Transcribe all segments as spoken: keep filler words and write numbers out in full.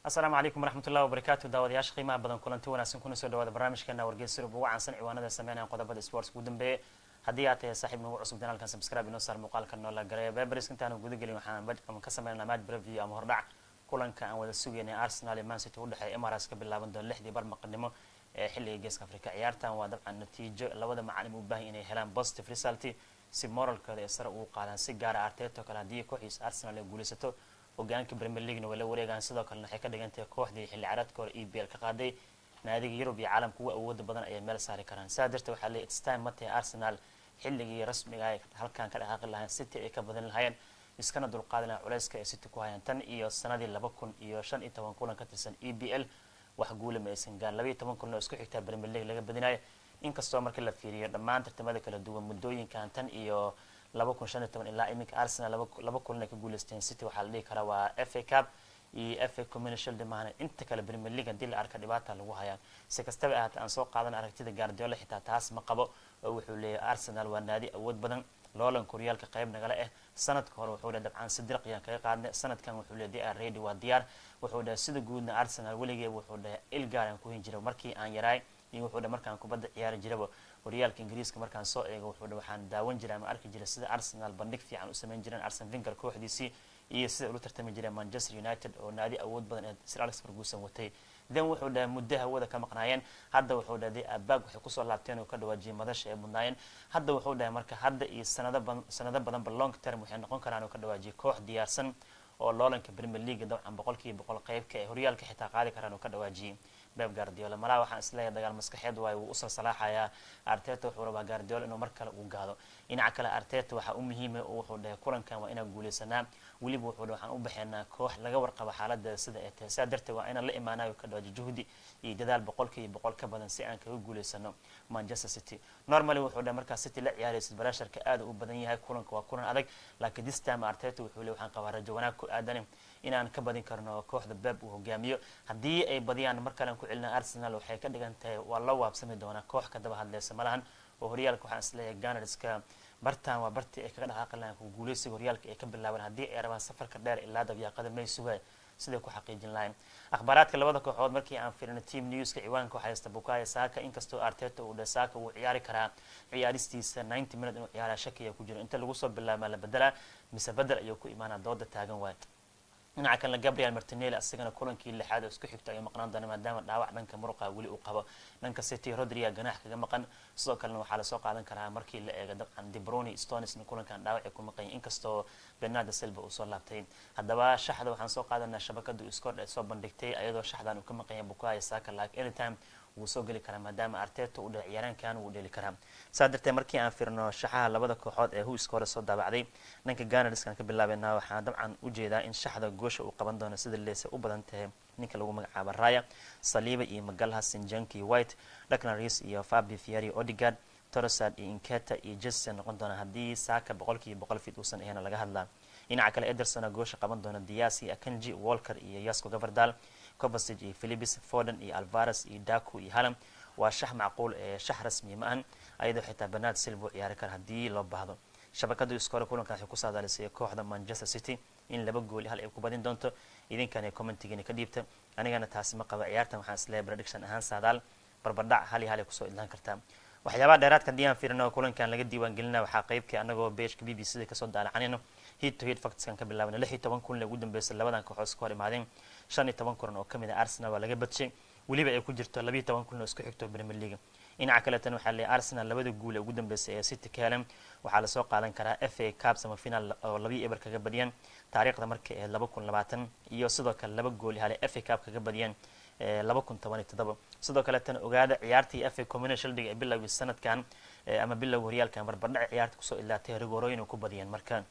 السلام عليكم ورحمة الله وبركاته داودياش قيمة بدن كلنتي وناسن كنا سو داود برنامجكنا wargeysyada ugu caansan ciwaanada sameynaya qodobada sports ugu dambeeyay hadii aad tahay saaxiib nagu cusub kanaalkan subscribe inoo saar muuqaalka noo la gareeyo beberis intaan guda galin waxaan bad ama ka sameynaa match preview ama hordhac kulanka aan wada sugeynay Arsenal iyo Man City u dhaxay Emirates ka bilaaban doon lixdii bar maqdimo ee xilliga Geeska Afrika ciyaartan waa dabcan natiijo labada macallin u baahan inay helaan positive result si moralkooda ay sare ugu qaadaan si gaar ah Arteta kala hadii kooxdiisa Arsenal ay guulaysato hogaanka Premier League wala wareegan sidoo kale waxay ka dhigantahay kooxdii xilli ciyaareedkooda E P L ka qaaday naadiga Yurub iyo caalamka ugu awood badan ay meel saari karaan saadirta waxa la it's time matay Arsenal xilligii rasmiga ah halkan ka dhaqaaqi lahayn City ay ka badan lahayn iskana dul qaadana culayska ay City ku hayaan tan iyo sanadii laba kun iyo shan iyo toban kulan ka tirsan E P L wax guul ma aysan gaar laba iyo toban kulan oo isku xigta Premier League laga badinayo inkastoo marka la fiiriyo dhammaan tartamada kala duwan muddooyinkan tan iyo laba kun shan iyo toban ilaa iminka Arsenal laba kulan ka guuleysteen City waxa la dhigi karaa waa F A Cup iyo F A Community Shield maana inta kale Premier League hadii la arka dhibaato lagu hayaan si kastaba ahaatee aan soo qaadan aragtida Guardiola xitaa taas ma qabo oo wuxuu leeyahay Arsenal waa naadi awood badan loolan koryaalka qayb nagala ah sanadka hore wuxuu leeyahay dabcan saddex qiyaan kaga qaadnay sanadkan wuxuu leeyahay ready waa diyaar wuxuu leeyahay sida guudna Arsenal waligeed wuxuu leeyahay il gaar ah ku hin jiray markii aan yaraay iyo wuxuu leeyahay markaan kubadda ciyaar jiraba horyaalka Ingiriiska markaan soo eego wuxuu leeyahay waxaan daawan jiray ama arki jiray sida Arsenal bandhig fiican u sameyn jireen Arsene Wenger kooxdiisii iyo sida uu tartami jiray Manchester United oo naadi awood badan ee Sir Alex Ferguson watay dan wuxuu leeyahay muddo hawada ka maqnaayeen hadda wuxuu leeyahay abaag waxay ku soo laabteen oo ka dhawaajiyay madasha ee mudnaayeen hadda wuxuu leeyahay marka hadda iyo sanado badan sanado badan long term waxay noqon karaan oo ka dhawaajiyay koox diyaarsan oo loolanka Premier League dabcan boqolkiiba boqol qaybka ee horyaalka xitaa qaadi karaan oo ka dhawaajiyay Pep Guardiola mala waxaan isleeyahay dagaal maskaxeed way uu usoo salaaxaya Arteta wuxuu rabaa Guardiola inuu markale uu gaado dhinaca kale Arteta waxa uu muhiim ah wuxuu dhahay kulankan waa inaan guuleysanaa waliba wuxuu waxaan u baxeenaa koox laga warqabo xaaladda sida ay tahay saadirta waa inaan la imaanayo ka dhawaaji juhdi iyo dadaal boqolkiiba boqol ka badan si aan kaga guuleysano Manchester City normally wuxuu dhahay marka City la ciyaaraysid barasharka aad u badan yahay kulanka waa kulan adag laakiin this time Arteta wuxuu leeyahay waxaan qabaa rajo wanaag ku aadan inaan ka badin karno kooxda Pep uu hogaamiyo hadii ay badiyaan markale ku cilna Arsenal waxay ka dhigan tahay waa la waabsami doona koox ka daba hadlaysa malahan oo horyaalka waxaan isleeyahay Gunners-ka bartaan waa bartii ay kaga dhaqaaqayaan ku guuleysiga horyaalka ay ka bilaabaan hadii ay rabaan safarka dheer ilaa daqiiqada may sugaa sida ku xaqiijin lahayn akhbaaraadka labada kooxood markii aan fiirino team news-ka ciwaanka waxa haysta Bukayo Saka inkastoo Arteta uu Saka uu ciyaari karaa ciyaaristiisa ninety minutes inuu ciyaara shakiya ku jiro inta lagu soo bilaabo la bedela mise bedel ayuu ku imaanaa dooda taagan waay dhinaca kale Gabriel Martinelli asagana kulankii lixaad oo isku xigtay ay maqnaan doona maadaama dhaawac dhanka muruqa wali uu qabo dhanka City Rodrigo ganax kaga maqan sidoo kale waxa la soo qaadan karaa markii la eego dabcan De Bruyne Stones in kulankan dhaawac ku maqan inkastoo Bernardo Silva uu soo laabtay haddaba shaxda waxaan soo qaadanaa shabakadu Discord ee soo bandhigtay ayadoo shaxdan uu ka maqan yahay Bukayo Saka like anytime wuu soo gali karaa maadaama Arteta uu dhac ciyaaraankan uu dheli karaa saadirtay markii aan fiirno shaxaha labada kooxood ee huiska hore soo daabacday dhanka Gunners-kan ka bilaabeynaa waxaan dabcan u jeedaa in shaxda goosha uu qaban doono sida leese u badan tahay ninka lagu magacaabo Raya Saliba iyo Magalhaes Sinjanki White Declan Rice iyo Fabio Fieri Odegaard Trossard iyo Nketiah iyo Jesus noqon doona hadii Saka boqolkiiba boqol fit uusan ahayn laga hadlaa dhinaca kale Ederson goosha qaban doona Diaz iyo Akanji Walker iyo Yasko Gavardal Kovacic iyo Phillips Foden iyo Alvarez iyo Daku iyo Haaland waa shax macquul ee shax rasmi ma ahan ayadoo xitaa Bernardo Silva ciyaari kara hadii loo baahdo shabakadu iskoor kulankan waxay ku saadaalisay kooxda Manchester City in laba gool hal ay ku badin doonto idinkana commentiga ka dhiibta anigana taasi ma qaba ciyaartan waxaan isleeyahay prediction ahaan saadaal barbardhac hal hal ay ku soo ilaan kartaa waxyaabaha dheeraadka hadii aan fiirino kulankan laga diiwaan gelinaa waxaa qaybkii anagoo page-ka B B C ka soo daalacanayno head to head facts-kan ka bilaabana lix iyo toban kulan ugu dambeysay labadan kooxood isku hor imaadeen shan iyo toban kulan oo kamid ah Arsenal waa laga badshay waliba ay ku jirto laba iyo toban kulan oo isku xigto Premier League dhinaca kale tan waxaa leeyahay Arsenal labada gool ee ugu dambeysay ee City ka heleen waxaa la soo qaadan karaa F A Cup semi final oo laba eber kaga badiyeen taariikhda markii ee laba kun labaatan iyo sidoo kale laba gool hal F A Cup kaga badiyeen laba kun toban iyo toddoba sidoo kale tan ogaada ciyaartii F A Community Shield ee bilowgii sanadkan ama bilowgii horyaalkan barbardhac ciyaarta ku soo ilaatay rigorooyin ku badiyeen marka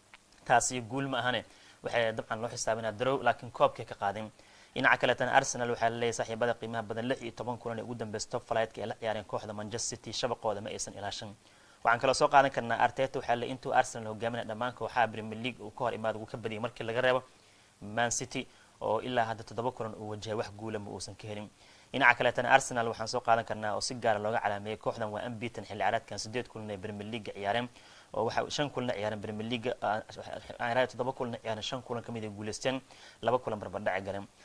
taasi guul ma ahane waxay dabcan loo xisaabinaa draw laakiin koobkay ka qaadeen dhinaca kale tan Arsenal waxa la leeyahay saaxiibada qiimaha badan lix iyo toban kulan ee ugu dambeysay top flight-ka ee la ciyaareen kooxda Manchester City shabaqooda ma aysan ilaashan waxaan kala soo qaadan karnaa Arteta waxa la intuu Arsenal hogaaminay dhamaan kooxaha Premier League uu ka hor imaad uu ka badiyay markii laga reebo Man City oo ilaa hadda toddoba kulan uu wajahay wax guul ma uusan ka helin dhinaca kale tan Arsenal waxaan soo qaadan karnaa oo si gaar ah looga calaameeyay kooxdan waa unbeaten xilli ciyaareedkan sideed kulan ee Premier League ciyaareen oo waxa shan kulan ciyaareen Premier League ay raad todoba kulan ciyaareen shan kulan kamid ah guuleysteen laba kulan barbardhac galeen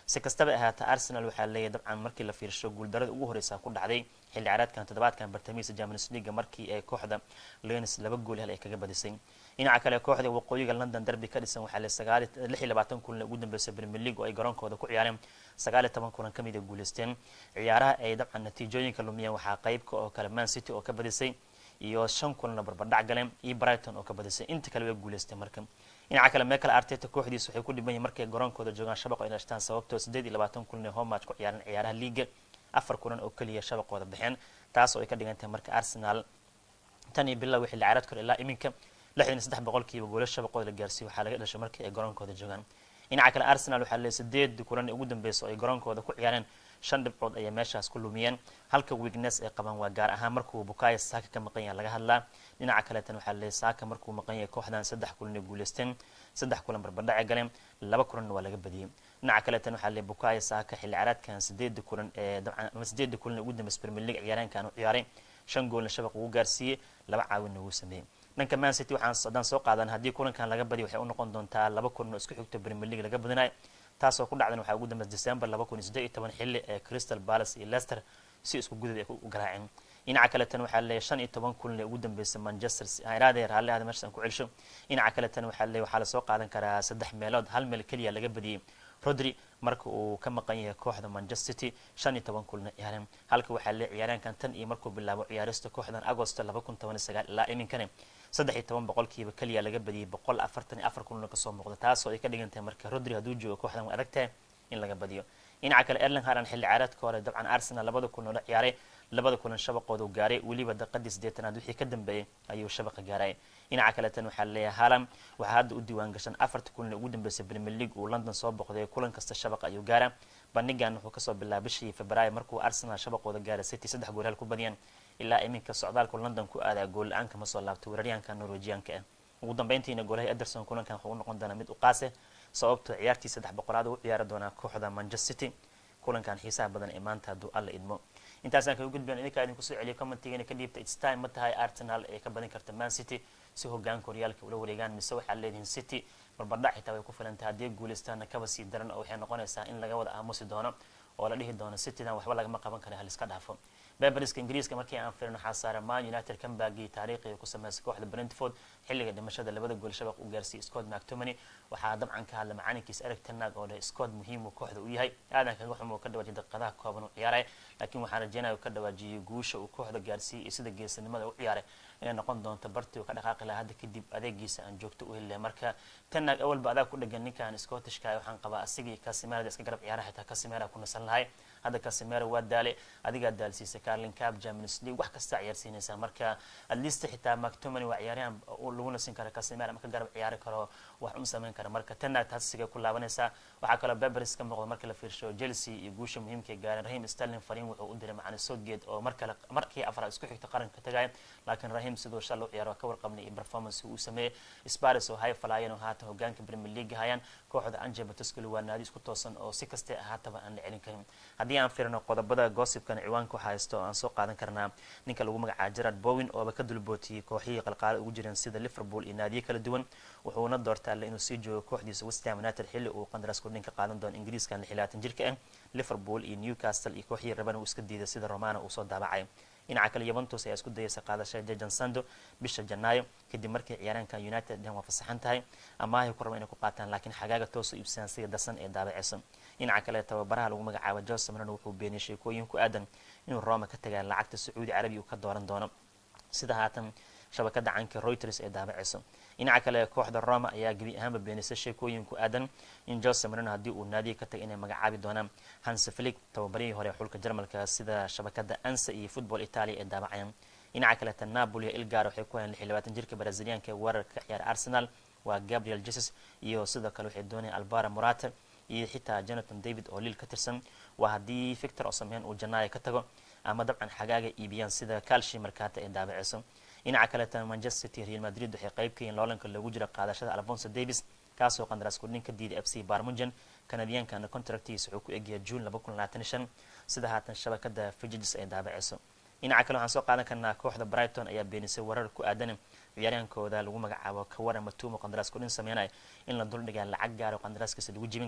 si kastaba ahaata Arsenal waxaa leeyahay dabcan markii la fiirsho guuldarada ugu horeysa ku dhacday xilli ciyaareedkan toddobaadkan bartamihiisa Champions League markii ay kooxda Lens laba gool hal ay kaga badisay dhinaca kale kooxda waqooyiga London derby ka dhisan waxaa la sagaal lix iyo labaatan kulan ugu dambeysay Premier League oo ay garoonkooda ku ciyaareen sagaal iyo toban kulan kamid ah guuleysteen ciyaaraha ay dabcan natiijooyinka lumiyeen waxaa qayb ka oo kale Man City oo ka badisay iyo shan kulan barbardhac galeen iyo Brighton oo ka badisay inta kale way guuleysteen marka dhinaca kale Mikel Arteta kooxdiisu waxay ku dhiban yihiin markay garoonkooda joogaan shabaq ay dhashtaan sababtoo siddeed iyo labaatan kulan ee home match ku ciyaareen ciyaaraha liiga afar kulan oo kaliya shabaqooda bixeen taas oo ay ka dhigantahay marka Arsenal tan iyo bilow wixii la ciyaareed kor ilaa iminka lixdan iyo saddex boqolkiiba goolasha shabaqooda la gaarsiiyay waxaa laga dhashay markii ay garoonkooda joogaan dhinaca kale Arsenal waxaa leeyahay siddeed kulan ugu dambeysay oo ay garoonkooda ku ciyaareen shan dhibcood ayaa meeshaas ku lumiyeen halka weakness ay qabaan waa gaar ahaan markuu Bukayo Saka ka maqan yahay laga hadlaa dhinaca kale tan waxaa leeyahay Saka markuu maqan yahay kooxdan saddex kulan ay guuleysteen saddex kulan barbardhac galeen laba kulan waa laga badiyay dhinaca kale tan waxaa leeyahay Bukayo Saka xilli ciyaareedkan siddeed kulan ee dabcan siddeed kulan ugu dambeysay Premier League ciyaaraankan u ciyaaray shan goolna shabaq ugu gaarsiiyay laba caawin ugu sameeyay dhanka Man City waxaan sadan soo qaadan haddii kulankan laga badiyo waxay u noqon doontaa laba kulan oo isku xigta Premier League laga badinayo taasoo ku dhacdan waxaa ugu dambeysay December laba kun iyo siddeed iyo toban xilli ee Crystal Palace iyo Leicester si isku gudub ay u garaaceen dhinaca kale tan waxaa leeyahay shan iyo toban kulan ugu dambeysay Manchester City ayraadee raalli aad meeshan ku celsho dhinaca kale tan waxaa leeyahay waxaa la soo qaadan karaa saddex meelood hal meel kaliya laga badiyay Rodri marka uu ka maqan yahay kooxda Manchester City shan iyo toban kulan ciyaareen halka waxaa leeyahay ciyaaraankan tan iyo markuu bilaabo ciyaarista kooxdan Agosto laba kun toban iyo sagaal ilaa iminkana saddex iyo toban boqolkiiba kaliya laga badiyay boqol afartan iyo afar kulan ka soo muuqda taasoo ay ka dhigantahay marka Rodri hadduu joogo kooxdan way adagtahay in laga badiyo dhinaca kale Erling Haaland xilli ciyaareedka hore dabcan Arsenal labada kulan oo ciyaaray labada kulan shabaqooda uu gaaray waliba daqiiqadii siddeetanaad wixii ka dambeeyay ayuu shabaqa gaaray dhinaca kale tan waxaa leeyahay Haaland waxa hadda u diiwaan gashan afarta kulan ugu dambeysay Premier League uu London soo boqday kulan kasta shabaqa ayuu gaaray bandhigan wuxuu ka soo bilaabay bishii Febraayo markuu Arsenal shabaqooda gaaray City saddex gool hal ku badiyeen ilaa iminka socdaalka London ku aaday gool la'aan kama soo laabtay weeraryahanka Norwegian-ka ah ugu dambeyntiina goolaha Ederson kulankan wuxuu noqon doonaa mid u qaase sababtoo ciyaartii saddex boqolaad uu ciyaari doona kooxda Manchester City kulankan xiisaha badan ee maanta haduu alla idmo intaas aan ka gudbaan idinka idin ku soo celiyo commentiga ka dhiibta it's time ma tahay Arsenal ee ka badin karta Man City si hoggaanka horyaalka ula wareegaan mise waxaa leedahay City barbardhac xitaa way ku filan tahay haddii guuleystaan kaba sii daran oo waxay noqonaysaa in laga wada aamusi doono oo la dhihi doono Citydan waxba lagama qaban karo hal iska dhaafo Berberiska Ingiriiska markii aan fiirno xasaara Man United kan baagii taariikhiga ku sameysay kooxda Brentford xilliga dhimashada labada gool shabaq u gaarsiiyay Scott McTominay waxaa dabcan ka hadla macalinkiisa Erik ten Hag oo leh Scott muhiim uu kooxda u yahay aadan kaga xumo ka dhawaajiyay daqiiqadaha kooban u ciyaaray laakiin waxaan rajaynayaa ka dhawaajiyay guusha uu kooxda gaarsiiyay sida geesinimada u ciyaaray inay noqon doonto bartii ka dhaqaaqi lahaa hadda kadib adeegiisa aan joogto u helay marka ten Hag awal baada ku dhagan ninkan Scottishka waxaan qabaa asigii Casemiro iska garab ciyaaraha xitaa Casemiro ku nasan lahay hada Casemiro waa daale adiga daalsiisay Carling Cup Champions League wax kasta ciyaarsiinaysa marka at least xitaa McTominay waa ciyaaryahan oo lagu nasin karo Casemiro marka garab ciyaari karo wax u sameyn karo marka ten Hag taasiga ku laabanaysa waxa kale Berberiska muuqdo marka la fiirsho Chelsea iyo guusha muhiimka ee gaaray Raheem Sterling fariin wuxuu u diray macna Southgate oo marka markii afraad isku xigta qaranka tagay laakiin Raheem sidoo shal u ciyaaro ka warqabnay iyo performance uu sameeyay Spurs oo hay falaayeen oo haatan hoggaanka Premier League hayaan kooxda Ange Postecoglou waa naadi isku toosan oo si kasta ahaataba aan la celin karin haddii aan fiirno qodobada gossipkan ciwaanka haysto aan soo qaadan karnaa ninka lagu magacaabo Gerard Bowen oo ka dulbootiyay kooxihii qalqaal ugu jireen sida Liverpool iyo naadiyo kala duwan wuxuuna doortaa inuu sii joogo kooxdiisa West Ham United xilli uu qandaraas ku dhinka qaadan doono Ingiriiskan lixlaatan jirka ah Liverpool iyo Newcastle iyo kooxihii raban uu iska diiday sida Romano uu soo daabacay dhinaca kale Juventus ayaa isku dayaysa qaadashada Jadon Sancho bisha Janaayo kadib markii ciyaaraanka United dhan waa fasaxan tahay ama ay ku rabaan inay ku qaataan laakiin xagaaga toos u iibsan sida dasan ee daabacaysan dhinaca kale tababaraha lagu magacaabo Jose Mourinho wuxuu beeniyay sheekooyin ku aadan inuu Roma ka tagay lacagta Sacuudi Carabiga ka dooran doono sida haatan shabakada caanka Reuters ee daabacaysan dhinaca kale kooxda Roma ayaa gabi ahaanba beenisay sheekooyin ku aadan in Jose Mourinho haddii uu naadiga ka tagay inay magacaabi doonaan Hans Flick tababarihii hore xulka Jarmalka sida shabakada Ansa iyo Football Italia ee daabacayaan dhinaca kale Napoli iyo Ilgaro waxay ku hayaan lix iyo labaatan jirka Brazilianka ee weerarka ciyaar Arsenal waa Gabriel Jesus iyo sidoo kale waxay doonayaan Alvaro Morata iyo xitaa Jonathan David oo Lille ka tirsan waa haddii Victor Osimhen uu Janaayo ka tago ama dabcan xagaaga iibiyaan sida Calcio Mercato ee daabacaysan dhinaca kale tan Manchester City Real Madrid waxay qayb ka yihiin loolanka lagu jira qaadashada Alphonso Davies kaasoo qandaraas ku dhinka diiday F C Bayern Munchen Canadian-kana contractiisa wuxuu ku egyahay June laba kun labaatan iyo shan sida haatan shabakada Fidges ay daabacayso dhinaca kale waxaan soo qaadan karnaa kooxda Brighton ayaa beenisay warar ku aadan ciyaaryahankooda lagu magacaabo Kawara Matumo qandaraas ku dhin sameynay in la dul dhigay lacag gaar ah qandaraaskiisa lagu jibin karo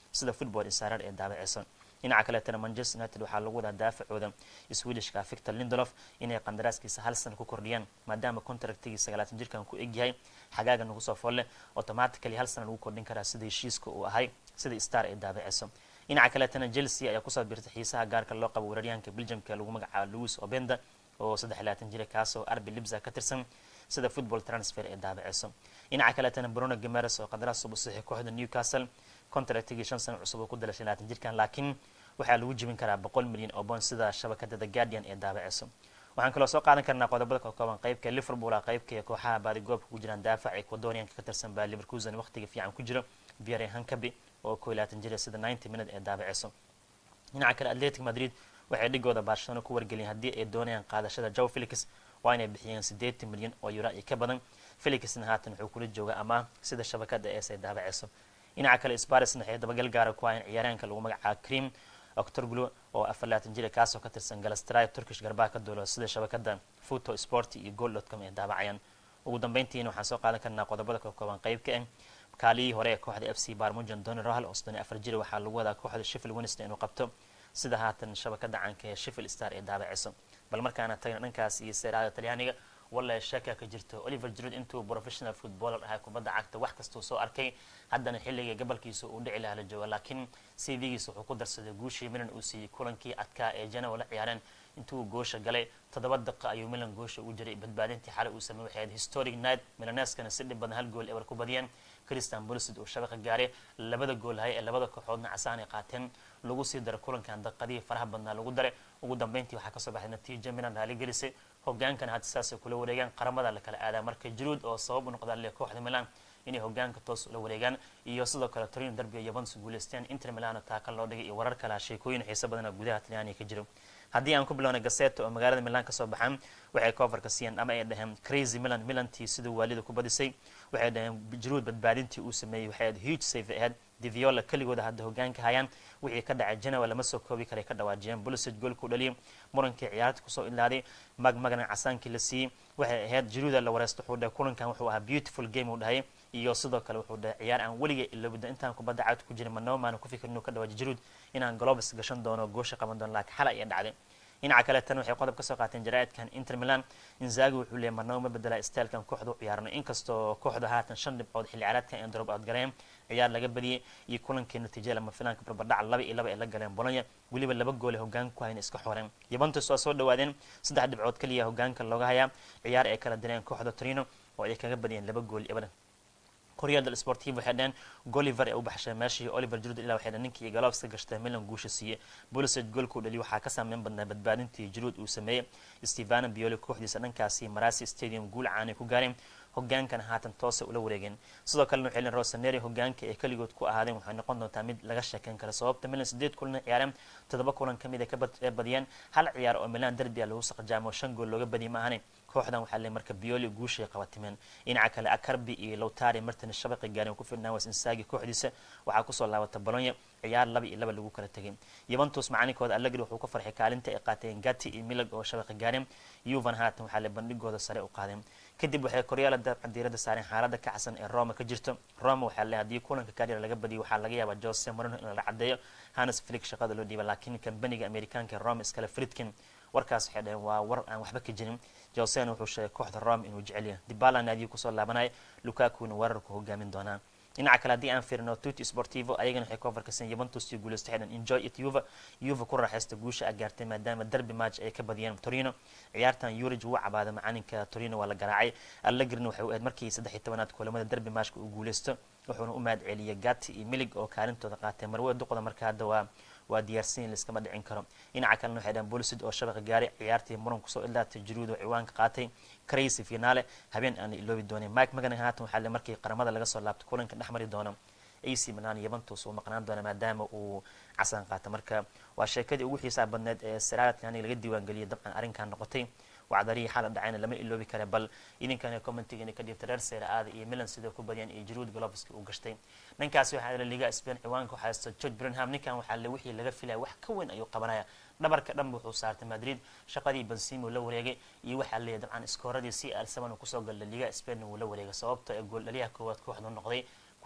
sida Football Insider ee daabaceysan. dhinaca kale tan Manchester United waxaa lagu wadaa daafacooda Swedishka Victor Lindelof inay qandaraaskiisa hal sano ku kordhiyaan maadaama contractigiisa sagaalaatan jirkan ku egyahay xagaaga nagu soo folle automatically hal sano lagu kordhin karaa sida heshiiska uu ahay sida Star ee daabaceysan. dhinaca kale tan Chelsea ayaa ku soo biirtay xiisaha gaarka loo qabo weeraryahanka Belgiumka lagu magacaabo Luis Openda oo saddex iyo labaatan jir kaasoo R B Leipzig ka tirsan sida Football Transfer ee daabaceysan. dhinaca kale tan Bruno Guimaraes oo qandaraas soo saxiixay kooxda Newcastle contractigi shan sano cusub oo ku dalashay labaatan jirkan laakiin waxaa lagu jibin karaa boqol milyan oo pound sida shabakada The Guardian ee daabaceysan. waxaan kaloo soo qaadan karnaa qodobada ka kooban qaybka Liverpool ah qaybka kooxaha baadi goobka ku jiraan daafac Ecuadorian ka tirsan baa Leverkusen waqtiga fiican ku jiro Pierre Hankabi oo koob iyo labaatan jir sida ninety minute ee daabaceysan. dhinaca kale Atletico Madrid waxay dhigooda Barcelona ku wargeliyeen haddii ay doonayaan qaadashada Joao Felix waa inay bixiyeen siddeetan milyan oo euro ka badan. Felixna haatan wuxuu kula joogaa ama sida shabakada ee ay daabaceysan. dhinaca kale Spurs waxay dabagal gaar ah ku hayaan ciyaaraanka lagu magacaabo Karim Aktürkoğlu oo afar iyo labaatan jir kaasoo ka tirsan Galatasaray Turkish garbaha ka doolo sida shabakada Foto Sport iyo goal dot com ee daabacayaan. ugu dambeyntiina waxaan soo qaadan karnaa qodobada ka kooban qaybka ah kaaliyii hore ee kooxda F C Barmujan Donny Rahal oo soddon iyo afar jir waxaa lagu wadaa kooxda Sheffield Wednesday inuu qabto sida haatan shabakada caanka ee Sheffield Star ee daabaceysan. bal markaana tagna dhankaas iyo Serie A Talyaaniga walla shaka ka jirto Oliver Giroud intuu professional footballer ahaa kubadda cagta wax kasta soo arkay haddana xilliga gabalkiisa uu dhici lahaa la jooga laakiin C V-giisa wuxuu ku darsaday guushii Milan uu siiyay kulankii adkaa ee Genoa la ciyaareen intuu goosha galay toddoba daqiiqo ayuu Milan goosha u jiray badbaadintii xalay uu sameeyay waxay historic night Milaneskana si dhib badan hal gool eber ku badiyeen Christian Pulisic oo shabaqa gaaray labada gool hay ee labada kooxoodna casaan ay qaateen lagu sii daray kulankan daqiiqadii faraha badnaa lagu daray ugu dambeyntii waxaa ka soo baxay natiijo Milan raali gelisay hoggaankan hadda saas kula wareegaan qaramada la kala aadaa marka Giroud oo sabab u noqday kooxda Milan inay hoggaanka toos ula wareegaan iyo sidoo kale Torino derby Juventus guuleysteen Inter Milan taa kan loo dhigay iyo warar kale sheekooyin xiiso badan gudaha Talyaaniga ka jiro. haddii aan ku bilowno Gazzetta oo magaalada Milan ka soo baxan waxay coverka siiyeen ama ay dhahaan crazy Milan Milantii sidoo waalida ku badisay waxay dhahaan Giroud badbaadintii uu sameeyay waxay ahayd huge save ahead Di Viola kaligooda hadda hoggaanka hayaan wixii ka dhacay Genoa lama soo koobi karay ka dhawaajiyeen Pulisic gool ku dhaliyay murankii ciyaarta ku soo ilaalay mag magana casaankii la siiyay waxay ahayd Giroud la wareysto wuxuu dhahay kulankan wuxuu ahaa beautiful game uu dhahay iyo sidoo kale wuxuu dhahay ciyaar aan weliga ilowda intaan kubadda cagta ku jirin manoo maan ku fikirno ka dhawaaji Giroud inaan Globus gashan doono goosha qaban doono laakiin xalay ay dhacday. dhinaca kale tan waxay qodob ka soo qaateen jaraa'idkan Inter Milan Inzaghi wuxuu leeyahay manoo ma bedela stylekan kooxdu ciyaarno inkastoo kooxda haatan shan dhibcood xilli ciyaareedkan ay drop out galeen ciyaar laga badiyay iyo kulankii natiijada lama filaanka barbardhac laba iyo laba ee la galeen Bologna waliba laba gool ee hoggaanka ku hayeen iska xoreen. Juventus waa soo dhawaadeen saddex dhibcood kaliya hoggaanka looga hayaa ciyaar ay kala direen kooxda Torino oo ay kaga badiyeen laba gool eber. Corriere dello Sportivo waxay dhaheen Goliver ee u baxshay meeshii Oliver Giroud ilaa waxay ninkii Galopska gashtay Milan guusha siiyay Pulisic goolku dhaliyo waxaa ka saameyn badnaa badbaadintii Giroud uu sameeyay Stefano Pioli kooxdiisa dhankaasi Marassi Stadium guul caan ay ku gaareen hoggaankan haatan toos ula wareegeen. sidoo kale waxay leeyihiin Rossoneri hoggaanka ee kaligood ku ahaadeen waxay noqon doontaa mid laga sheekan karo sababta Milan sideed kulan ciyaareen toddoba kulan kamid ah ka badiyeen hal ciyaar oo Milan derby lagu saqjaamo shan gool looga badiyay ma ahayn kooxdan waxaa leeyahay marka Pioli guushay qabatimeen. dhinaca kale Acerbi iyo Lautaro Martinez shabaqi gaareen ku filnaa was Inzaghi kooxdiisa waxaa ku soo laabatay Bologna ciyaar laba iyo laba lagu kala tagay. Juventus macaanikooda Allegri wuxuu ka farxay kaalinta ay qaateen Gatti iyo Milan oo shabaqi gaareen Juve haatan waxaa la bandhigooda sare u qaadeen. kadib waxay Corriere diirada saareen xaaladda ka xasan ee Roma ka jirto. Roma waxaa leeyahay haddii kulanka Cagliari laga badiyo waxaa laga yaabaa Jose Mourinho in la cadeeyo Hannes Flick shaqada loo dhiibay laakiin kambaniga Amerikaanka ee Roma iskala Friedkin warkaas waxay dhaheen waa war aan waxba ka jirin. Jose wuxuu sheegay kooxda Roma inuu jecel yahay Dybala naadiga ku soo laabanay Lukaku inuu weerarku hogaamin doonaa. dhinaca kale haddii aan fiirino Tutti Sportivo ayagana waxay coverka siin Juventus iyo guuleystay xidhan enjoy it Juve Juve ku raaxaysta guusha ay gaartay maadaama derby match ay ka badiyeen Torino ciyaartan Juric wuu cabaaday macalinka Torino waa la garaacay Allegri waxa uu aad markii saddex iyo tobanaad kulamada derby match uu guuleysto wuxuuna u mahad celiyay Gatti iyo Milik oo kaalintooda qaatay marwada duqoda marka hadda waa waa diyaarsan liskama dhicin karo. dhinaca kalena waxay dhahan Pulisic oo shabaqa gaaray ciyaartii muran ku soo ilaatay Giroud oo ciwaanka qaatay crazy finale habeen aan iloobi doonin. Mike Maignan haatan waxaa la markii qaramada laga soo laabtay kulanka dhexmari doono A C Milan Juventus oo maqnaan doona maadaama uu casaan qaatay marka waa sheekadii ugu xiisaha badneed ee Serie A laga diiwaan galiyay dabcan arrinkan noqotay وعذريه حالة دعينا لما إلو بكره بل إذن كان كومنتي إن كديف ترى سير هذا إيميلان سيدا كوباديان إجرود جلوبسكي وقشتين ننكاسو حال الليجا إسبان عوانكو حاسة تشوج برنهام نكان وحال وحي اللي قفله وح كون أيو قبنايا نبر كلام بحو صارت مدريد شقدي بنسيم ولا وريجي يوحى اللي طبعا إسكورة دي سي أل سبعة وكسر قال الليجا إسبان ولا وريجي صوابته يقول ليها كوات كوحد النقضي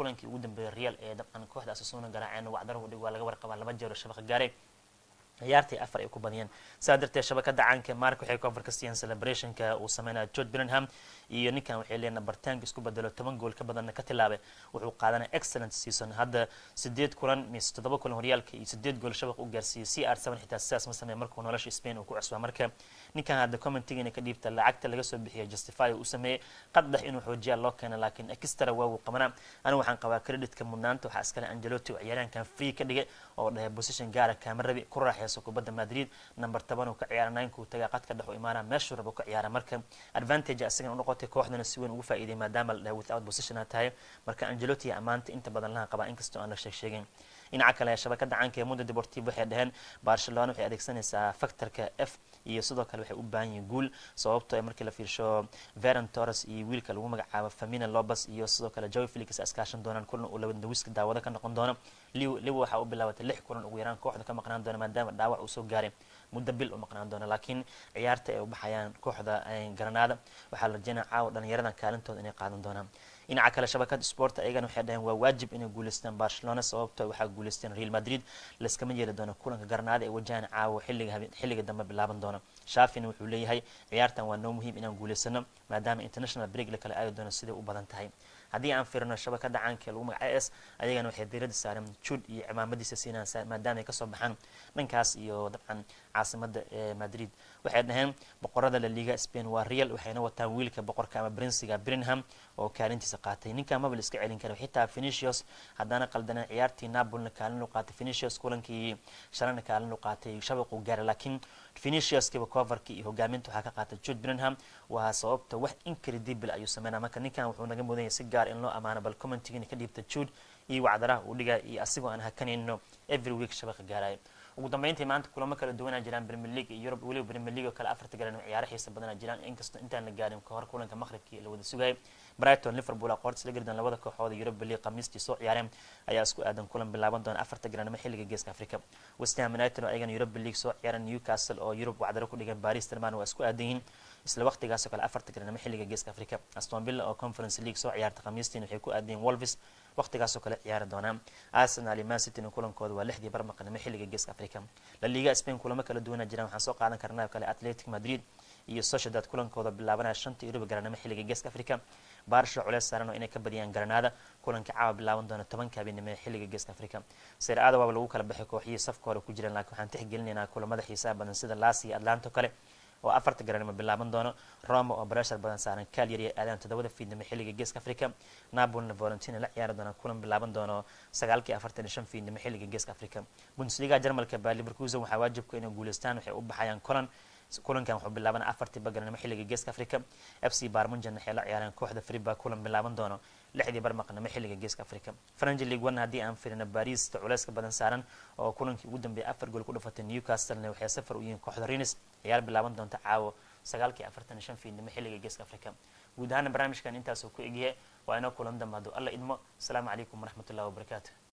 kulankii ugu dambeeyay Real ee dabcan kooxda Osasuna garaaceen wacdar u dhig waa laga warqabaa laba jeer oo shabaqa gaaray ciyaartii afar ay ku badiyeen saa darteed shabakada caanka Mark waxay cover ka siiyeen celebrationka uu sameynaa Jude Bellingham iyo ninkan waxay leeyahay bartaanka isku bedelo toban gool ka badan ka tilaabay wuxuu qaadanay excellent season hadda sideed kulan mis toddoba kulan horyaalka iyo sideed gool shabaq u gaarsiiyay C R seven xitaa sidaas ma sameeyay markuu nolosha Spain uu ku cusbaa marka ninkan hadda commenting ka dhiibta lacagta laga soo bixiyay justify uu sameeyay qadax inuu xoojiyo loo keenay laakiin extra waa uu qabanaa aniga waxaan qabaa credit-ka mudnaanta waxa iskale Ancelotti oo ciyaaraankan free ka dhigay oo dhahay position gaar ah kaamarabi ku raaxayso kubadda Madrid number toban uu ka ciyaaray ku taga qadka dhex u imaana meesha rabo ka ciyaara marka advantage asagan u noqotay kooxdana si weyn ugu faa'iiday maadaama la without position tahay marka Ancelotti amaanta inta badan la qaba inkastoo aan la sheeg sheegin dhinaca kale shabakada caanka ee Mundo Deportivo waxay dhaheen Barcelona waxay adeegsanaysaa factorka F iyo sidoo kale waxay u baahan yihiin gool sababtoo ay markii la fiirsho Ferran Torres iyo wiilka lagu magacaabo Firmino Lopez iyo sidoo kale Joao Felix iskaashan doonaan kulan uu laba dawiska daawada ka noqon doona Leo Leo waxa uu bilaabay lix kulan ugu yaraan kooxda ka maqnaan doona maadaama dhaawac uu soo gaaray muddo bil u maqnaan doona laakiin ciyaarta ay u baxayaan kooxda Granada waxa la rajaynayaa caawa dhalinyarada kaalintooda inay qaadan doonaan dhinaca kale shabakada sport ayagana waxay dhaheen waa waajib inay guuleystaan Barcelona sababtoo waxa guuleysteen Real Madrid la iskama yeeli doono kulanka Granada ee wajahan caawa xilliga xilliga dambe bilaaban doona Shafin wuxuu leeyahay ciyaartan waa noo muhiim inaan guuleysano maadaama international break la kala aadi doono sidii u badan tahay haddii aan fiirno shabakada caanka ee lagu magacaabo AS ayagana waxay diiradda saareen Jude iyo cimaamadiisa siinayaan maadaama ay ka soo baxaan dhankaas iyo dabcan caasimada ee Madrid waxay dhaheen boqorada La Liga Spain waa Real waxayna wataan wiilka boqorka ama Prince-ga Bellingham oo kaalintiisa qaatay ninka ma bal iska celin karo xitaa Vinicius hadana qaldanay ciyaartii Napoli kaalin u qaatay Vinicius kulankii shalana kaalin u qaatay shabaq u gaaray laakiin Vinicius kiba coverki iyo hogaaminta waxa ka qaatay Jude Bellingham waa sababta wax incredible ayuu sameeyay marka ninkan wuxuu naga mudan yahay si gaar in loo amaano bal commenting ka dhiibta Jude iyo wacdaraha uu dhigay iyo asigoo aan hakanayno every week shabaqa gaaray ugu dambeyntii maanta kulamo kala duwan jiraan Premier League iyo Europe waliba Premier League oo kala afarta garan ciyaaro xiiso badan jiraan inkastoo intaan la gaarin ka hor kulanka maqribkii la wada sugay Brighton Liverpool qorts la gardan labada kooxood Europe League qamiistii soo ciyaareen ayaa isku aadan kulan bilaaban doona afarta garan xilliga geeska Afrika West Ham United oo ayagana Europe League soo ciyaareen Newcastle oo Europe wacdaro ku dhigan Paris Saint-Germain waa isku aadan isla waqtigaas kale afarta garan xilliga geeska Afrika Aston Villa oo Conference League soo ciyaarta qamiistii waxay ku aadeen Wolves waqtigaas kale ciyaar doona Arsenal iyo Man City kulankooda waa lixdii barmaqnimo xilliga geeska Afrika La Liga Spain kulamo kala duwan jiraan waxaan soo qaadan karnaa kale Athletic Madrid iyo Sociedad kulankooda bilaabanaya shanta Euro garanama xilliga geeska Afrika Barca culeys saaran oo inay ka badiyaan Granada kulanka caawa bilaaban doona tobanka habeenimo xilliga geeska Afrika Serie A waa lagu kala baxay kooxihii safka hore ku jiraan laakiin waxaan tixgelinaynaa kulamada xiisaha badan sida Lazio iyo Atlanta kale oo afarta garanimo bilaaban doono Roma oo pressure badan saaran Cagliari ee aadan todobada fiidnimo xilliga geeska Afrika Napoli Fiorentina la ciyaari doona kulan bilaaban doono sagaalkii afartan iyo shan fiidnimo xilliga geeska Afrika Bundesliga Jarmalka Bayer Leverkusen waxa waajib ku inay guuleystaan waxay u baxayaan kulan kulankan wuxuu bilaaban afartii bagarnimo xilliga geeska Afrika F C Bayern Munich waxay la ciyaareen kooxda Freiburg kulan bilaaban doono lixdii barmaqnimo xilliga geeska Afrika French League one hadii aan fiirino Paris culayska badan saaran oo kulankii ugu dambeeyay afar gool ku dhufatay Newcastle waxay safar u yihiin kooxda Rennes ciyaar bilaaban doonta caawa sagaalkii afartan iyo shan fiidnimo xilliga geeska Afrika guud ahaan barnaamijkan intaas uu ku eegyahay waa inoo kulan dambe haduu alla idmo assalamu calaykum waraxmatullaahi wabarakaatuh